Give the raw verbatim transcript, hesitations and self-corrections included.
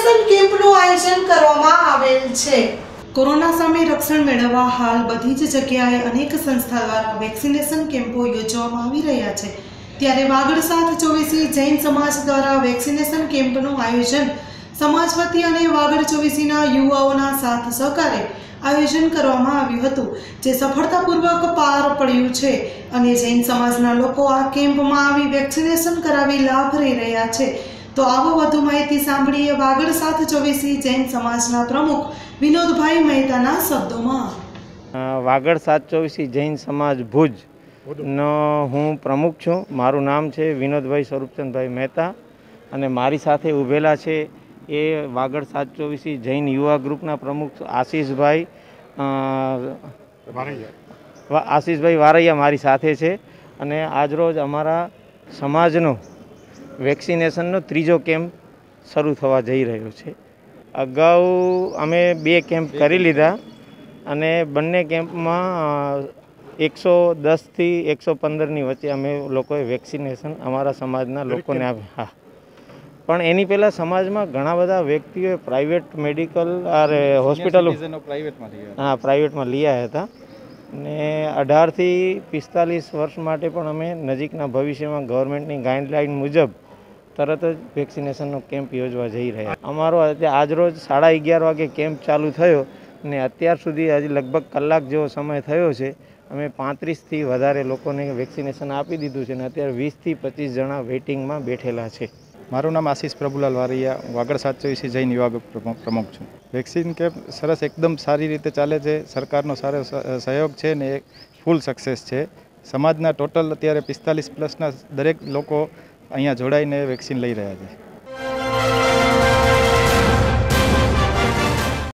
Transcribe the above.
Vaccination કેમ્પનું આયોજન કરવામાં આવેલ છે। કોરોના સામે રક્ષણ મેળવવા હાલ બધી જ જગ્યાએ અનેક સંસ્થા દ્વારા વેક્સિનેશન કેમ્પો યોજવામાં આવી રહ્યા છે। ત્યારે વાગડ સાત ચોવીસી જૈન સમાજ દ્વારા વેક્સિનેશન કેમ્પનું આયોજન સમાજ વતી અને વાગડ ચોવીસીના યુવાઓના સાથ સહકારે આયોજન કરવામાં આવ્યું હતું, જે સફળતાપૂર્વક પાર પડ્યું છે અને જૈન સમાજના લોકો આ કેમ્પમાં આવી વેક્સિનેશન કરાવી લાભ લઈ રહ્યા છે। તો આવો વધુ માહિતી સાંભળીએ વાગડ સાત ચોવીસી જૈન સમાજના પ્રમુખ વિનોદભાઈ મહેતાના શબ્દોમાં। વાગડ સાત ચોવીસી જૈન સમાજ ભુજ નો હું પ્રમુખ છું। મારું નામ છે વિનોદભાઈ સ્વરૂપચંદભાઈ મહેતા અને મારી સાથે ઊભેલા છે એ વાગડ સાત ચોવીસી જૈન યુવા ગ્રુપના પ્રમુખ આશીષભાઈ આશીષભાઈ વારૈયા મારી સાથે છે અને આજરોજ અમારા સમાજનો વેક્સિનેશનનો ત્રીજો કેમ્પ શરૂ થવા જઈ રહ્યો છે। અગાઉ અમે બે કેમ્પ કરી લીધા અને બંને કેમ્પમાં એકસો દસથી એકસો પંદરની વચ્ચે અમે લોકોએ વેક્સિનેશન અમારા સમાજના લોકોને આપ્યા। હા, પણ એની પહેલાં સમાજમાં ઘણા બધા વ્યક્તિઓએ પ્રાઇવેટ મેડિકલ અરે હોસ્પિટલો હા પ્રાઇવેટમાં લઈ આવ્યા હતા અને અઢારથી પિસ્તાલીસ વર્ષ માટે પણ અમે નજીકના ભવિષ્યમાં ગવર્મેન્ટની ગાઈડલાઇન મુજબ તરત જ વેક્સિનેશનનો કેમ્પ યોજવા જઈ રહ્યા। અમારો આજરોજ સાડા અગિયાર વાગે કેમ્પ ચાલુ થયો અને અત્યાર સુધી હજી લગભગ કલાક જેવો સમય થયો છે। અમે પાંત્રીસથી વધારે લોકોને વેક્સિનેશન આપી દીધું છે અને અત્યારે વીસથી પચીસ જણા વેઇટિંગમાં બેઠેલા છે। મારું નામ આશીષ પ્રભુલાલ વારૈયા, વાગડ સાત ચોવીસી જૈન યુવા પ્રમુખ છું। વેક્સિન કેમ્પ સરસ એકદમ સારી રીતે ચાલે છે, સરકારનો સારો સહયોગ છે ને એ ફૂલ સક્સેસ છે। સમાજના ટોટલ અત્યારે પિસ્તાલીસ પ્લસના દરેક લોકો અહીંયા જોડાઈને વેક્સિન લઈ રહ્યા છે।